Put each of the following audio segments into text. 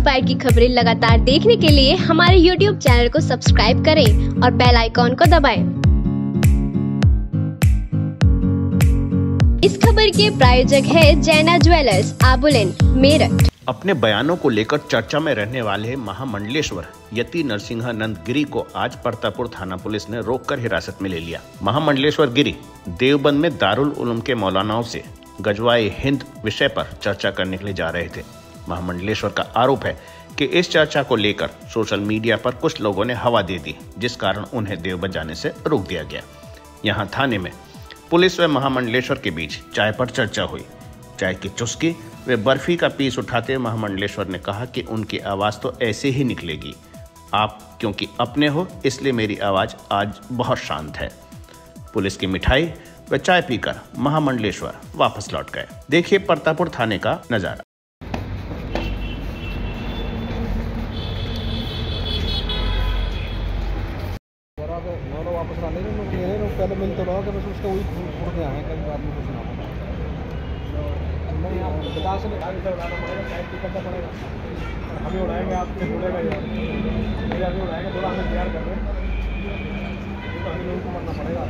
Bite की खबरें लगातार देखने के लिए हमारे YouTube चैनल को सब्सक्राइब करें और बेल आइकॉन को दबाएं। इस खबर के प्रायोजक है जैना ज्वेलर्स, आबुलेन, मेरठ। अपने बयानों को लेकर चर्चा में रहने वाले महामंडलेश्वर यति नरसिंहानंद गिरी को आज परतापुर थाना पुलिस ने रोककर हिरासत में ले लिया। महामंडलेश्वर गिरी देवबंद में दारुल उलूम के मौलानाओं से गजवाए हिंद विषय पर चर्चा करने के लिए जा रहे थे। महामंडलेश्वर का आरोप है कि इस चर्चा को लेकर सोशल मीडिया पर कुछ लोगों ने हवा दे दी, जिस कारण उन्हें देवबंद जाने से रोक दिया गया। यहाँ थाने में पुलिस व महामंडलेश्वर के बीच चाय पर चर्चा हुई। चाय की चुस्की वे बर्फी का पीस उठाते हुए महामंडलेश्वर ने कहा कि उनकी आवाज़ तो ऐसे ही निकलेगी, आप क्योंकि अपने हो इसलिए मेरी आवाज़ आज बहुत शांत है। पुलिस की मिठाई व चाय पीकर महामंडलेश्वर वापस लौट गए। देखिए परतापुर थाने का नजारा। वापस आने पहले मिल तो रहा बस उसका वही छोड़ के आए कभी आदमी को सुना नहीं, आप बता से उड़ाना पड़ेगा, टाइप करना पड़ेगा। अभी उड़ाएंगे आपके बोलेगा यार, मेरे अभी उड़ाएंगे, थोड़ा हमें तैयार कर रहे हैं तो हमें लोगों को मरना पड़ेगा।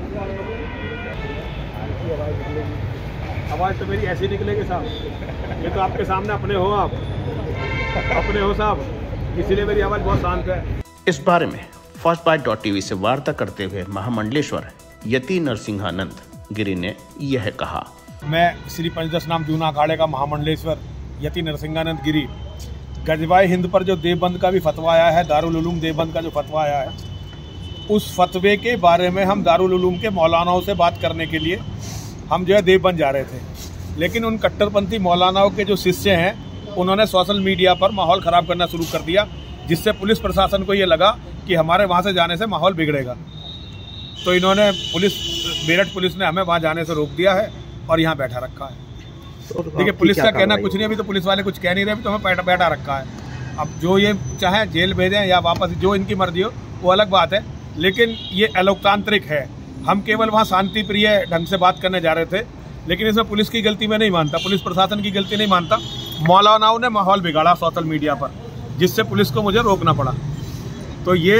आवाज़ निकलेगी, आवाज़ तो मेरी ऐसी निकलेगी साहब। ये तो आपके सामने अपने हो, आप अपने हो साहब, इसीलिए मेरी आवाज़ बहुत शांत है। इस बारे में fastbite.tv से वार्ता करते हुए महामंडलेश्वर यति नरसिंहानंद गिरी ने यह कहा। मैं श्री पंचदश नाम जूना अखाड़े का महामंडलेश्वर यति नरसिंहानंद गिरी, गजवाए हिंद पर जो देवबंद का भी फतवा आया है, दारुल उलूम देवबंद का जो फतवा आया है, उस फतवे के बारे में हम दारुल उलूम के मौलानाओं से बात करने के लिए हम जो है देवबंद जा रहे थे। लेकिन उन कट्टरपंथी मौलानाओं के जो शिष्य हैं उन्होंने सोशल मीडिया पर माहौल ख़राब करना शुरू कर दिया, जिससे पुलिस प्रशासन को ये लगा कि हमारे वहाँ से जाने से माहौल बिगड़ेगा। तो इन्होंने मेरठ पुलिस ने हमें वहाँ जाने से रोक दिया है और यहाँ बैठा रखा है। देखिए पुलिस का कहना कुछ नहीं, अभी तो पुलिस वाले कुछ कह नहीं रहे, अभी तो हमें बैठा रखा है। अब जो ये चाहे जेल भेजें या वापस, जो इनकी मर्जी हो वो अलग बात है, लेकिन ये अलोकतांत्रिक है। हम केवल वहाँ शांति प्रिय ढंग से बात करने जा रहे थे, लेकिन इसमें पुलिस की गलती मैं नहीं मानता, पुलिस प्रशासन की गलती नहीं मानता। मौलानाओं ने माहौल बिगाड़ा सोशल मीडिया पर, जिससे पुलिस को मुझे रोकना पड़ा। तो ये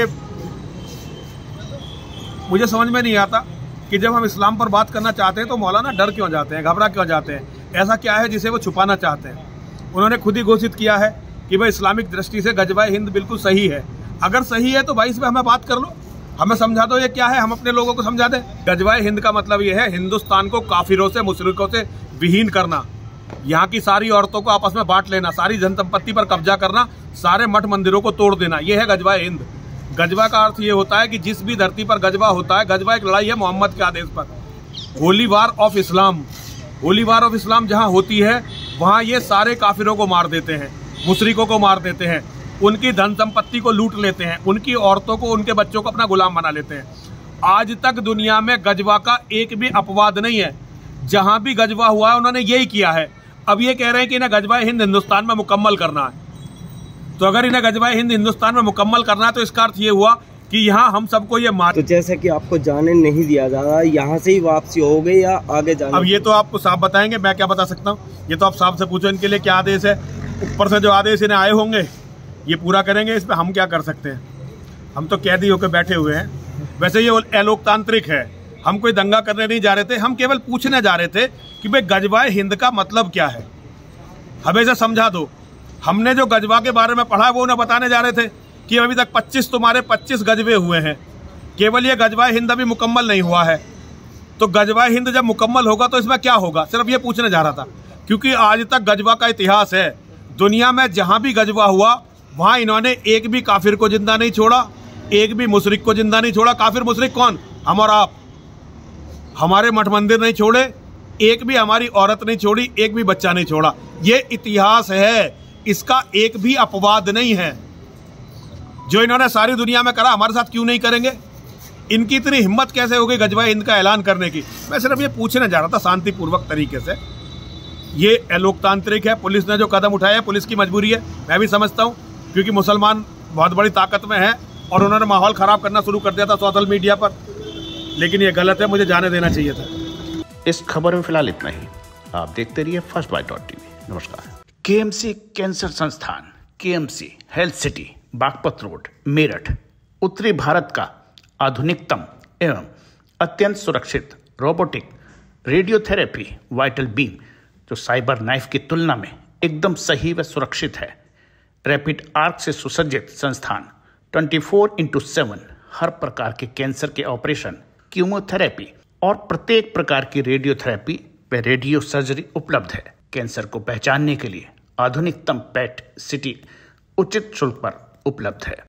मुझे समझ में नहीं आता कि जब हम इस्लाम पर बात करना चाहते हैं तो मौलाना डर क्यों जाते हैं, घबरा क्यों जाते हैं। ऐसा क्या है जिसे वो छुपाना चाहते हैं। उन्होंने खुद ही घोषित किया है कि भाई इस्लामिक दृष्टि से गजवाए हिंद बिल्कुल सही है। अगर सही है तो भाई इस पर हमें बात कर लो, हमें समझा दो ये क्या है, हम अपने लोगों को समझा दें। गजवाए हिंद का मतलब ये है हिंदुस्तान को काफिरों से, मुशरिकों से विहीन करना, यहाँ की सारी औरतों को आपस में बांट लेना, सारी जनसंपत्ति पर कब्जा करना, सारे मठ मंदिरों को तोड़ देना, ये है गजवाए हिंद। गजवा का अर्थ ये होता है कि जिस भी धरती पर गजवा होता है, गजवा एक लड़ाई है मोहम्मद के आदेश पर। Holy war of Islam, holy war of Islam जहाँ होती है वहाँ ये सारे काफिरों को मार देते हैं, मुशरिकों को मार देते हैं, उनकी धन संपत्ति को लूट लेते हैं, उनकी औरतों को, उनके बच्चों को अपना गुलाम बना लेते हैं। आज तक दुनिया में गजवा का एक भी अपवाद नहीं है, जहाँ भी गजवा हुआ है उन्होंने यही किया है। अब ये कह रहे हैं कि इन्हें गजवाए हिंद हिंदुस्तान में मुकम्मल करना है। तो अगर इन्हें गजवाए हिंद हिंदुस्तान में मुकम्मल करना है तो इसका अर्थ ये हुआ कि यहाँ हम सबको ये मार। तो जैसे कि आपको जाने नहीं दिया जा रहा, यहाँ से ही वापसी हो गई या आगे जाना? अब ये तो आपको साफ बताएंगे, मैं क्या बता सकता हूँ। ये तो आप साहब से पूछो इनके लिए क्या आदेश है। ऊपर से जो आदेश इन्हें आए होंगे ये पूरा करेंगे, इस पर हम क्या कर सकते हैं। हम तो कैदी होकर बैठे हुए हैं। वैसे ये अलोकतांत्रिक है, हम कोई दंगा करने नहीं जा रहे थे, हम केवल पूछने जा रहे थे कि भाई गजवाए हिंद का मतलब क्या है, हमें से समझा दो। हमने जो गजवा के बारे में पढ़ा वो उन्हें बताने जा रहे थे कि अभी तक 25 गजवे हुए हैं, केवल ये गजवाए हिंद अभी मुकम्मल नहीं हुआ है। तो गजवाए हिंद जब मुकम्मल होगा तो इसमें क्या होगा, सिर्फ ये पूछने जा रहा था। क्योंकि आज तक गजवा का इतिहास है, दुनिया में जहां भी गजवा हुआ वहां इन्होंने एक भी काफिर को जिंदा नहीं छोड़ा, एक भी मुशरिक को जिंदा नहीं छोड़ा। काफिर मुशरिक कौन? हम और आप। हमारे मठ मंदिर नहीं छोड़े, एक भी हमारी औरत नहीं छोड़ी, एक भी बच्चा नहीं छोड़ा। ये इतिहास है, इसका एक भी अपवाद नहीं है। जो इन्होंने सारी दुनिया में करा, हमारे साथ क्यों नहीं करेंगे? इनकी इतनी हिम्मत कैसे हो गई गजवाए हिंद का ऐलान करने की? मैं सिर्फ ये पूछने जा रहा था शांतिपूर्वक तरीके से। ये अलोकतांत्रिक है, पुलिस ने जो कदम उठाया है पुलिस की मजबूरी है, मैं भी समझता हूँ, क्योंकि मुसलमान बहुत बड़ी ताकत में है और उन्होंने माहौल खराब करना शुरू कर दिया था सोशल मीडिया पर। लेकिन ये गलत है, मुझे जाने देना चाहिए था। इस खबर में फिलहाल इतना ही। आप देखते रहिए fastbite.tv। नमस्कार। केएमसी कैंसर संस्थान KMC health city Baghpat road Meerut उत्तरी भारत का आधुनिकतम एवं अत्यंत सुरक्षित रोबोटिक रेडियोथेरेपी वाइटल बीम जो साइबर नाइफ की तुलना में एकदम सही व सुरक्षित है। रैपिड आर्क से सुसज्जित संस्थान 24/7 हर प्रकार के कैंसर के ऑपरेशन, कीमोथेरेपी और प्रत्येक प्रकार की रेडियोथेरेपी व रेडियो सर्जरी उपलब्ध है। कैंसर को पहचानने के लिए आधुनिकतम पेट सिटी उचित शुल्क पर उपलब्ध है।